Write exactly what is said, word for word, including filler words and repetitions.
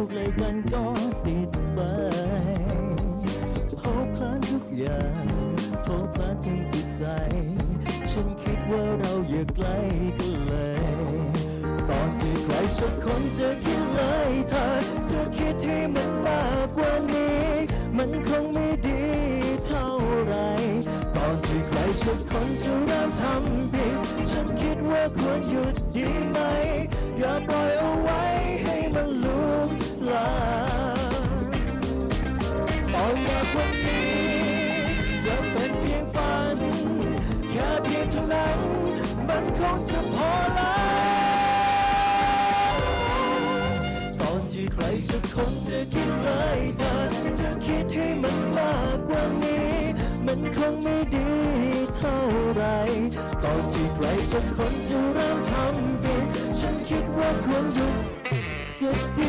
ใกล้กันก็ติดไฟเผาพลานทุกอย่างเผาพลานทั้งจิตใจฉันคิดว่าเราอย่าใกล้กันเลยก่อนจะใครสักคนจะคิดเลยเธอจะคิดให้มันมากกว่านี้มันคงไม่ดีเท่าไรก่อนที่ใครสักคนจะเริ่มทำผิดฉันคิดว่าควรหยุดดีไหมอย่าปล่อยเอาไว้ให้มันลุกลามต่อจากวันนี้จะเป็นเพียงฝันแค่เพียงเท่านั้นมันคงจะพอแล้วก่อนที่ใครสักคนจะคิดเลยเธอจะคิดให้มันมากกว่านี้มันคงไม่ดีเท่าไรก่อนที่ใครสักคนจะเริ่มทำผิดฉันคิดว่าควรหยุดจะดี